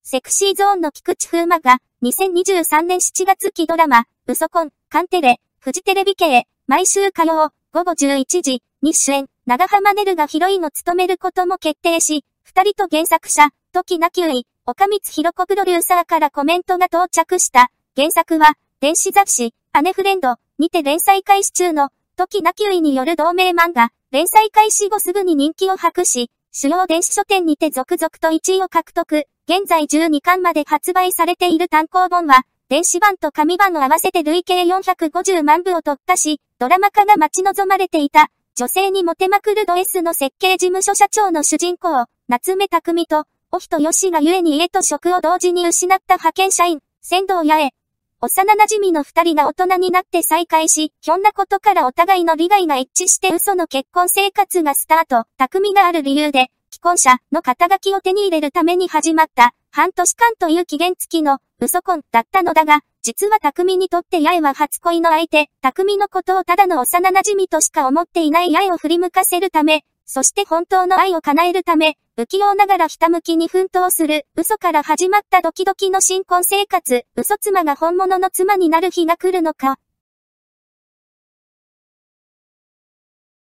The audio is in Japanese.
セクシーゾーンの菊池風磨が、2023年7月期ドラマ、ウソ婚、カンテレ、フジテレビ系、毎週火曜、午後11時、に主演、長濱ねるがヒロインを務めることも決定し、二人と原作者、時名球衣、岡光弘子プロデューサーからコメントが到着した。原作は、電子雑誌、姉フレンド、にて連載開始中の、時名球衣による同名漫画、連載開始後すぐに人気を博し、主要電子書店にて続々と1位を獲得。現在12巻まで発売されている単行本は、電子版と紙版を合わせて累計450万部を突破し、ドラマ化が待ち望まれていた、女性にモテまくるド S の設計事務所社長の主人公、夏目匠と、お人よしがゆえに家と職を同時に失った派遣社員、仙道八重。幼馴染の二人が大人になって再会し、ひょんなことからお互いの利害が一致して嘘の結婚生活がスタート。匠がある理由で、既婚者の肩書きを手に入れるために始まった、半年間という期限付きの嘘婚だったのだが、実は匠にとって八重は初恋の相手、匠のことをただの幼馴染としか思っていない八重を振り向かせるため、そして本当の愛を叶えるため、不器用ながらひたむきに奮闘する、嘘から始まったドキドキの新婚生活、嘘妻が本物の妻になる日が来るのか。